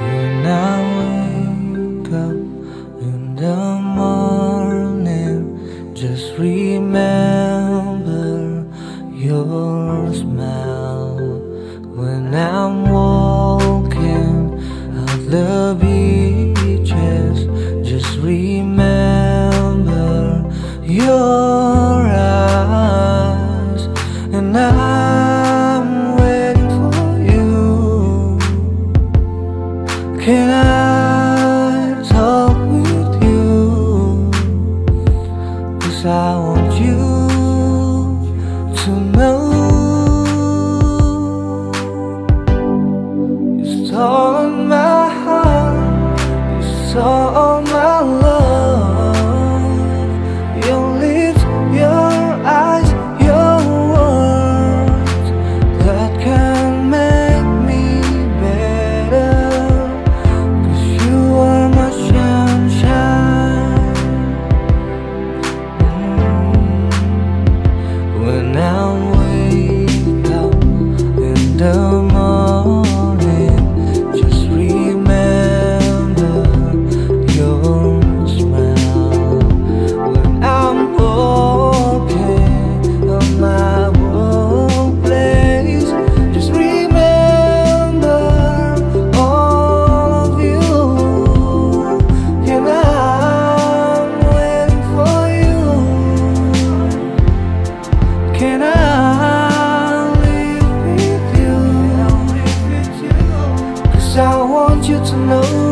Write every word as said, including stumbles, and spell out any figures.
When I wake up in the morning, just remember your smile. When I'm walking out the beaches, just remember your eyes. And I'm waiting for you. Can I talk with you? 'Cause I want you to know you stole my heart, you stole my love. Your lips, your eyes, your words that can make me better. 'Cause you are my sunshine. Mm. When I wake up in the morning, just remember your smile. When I'm walking on my workplace, just remember all of you. And I'm waiting for you. Can I live with you? 'Cause I want you to know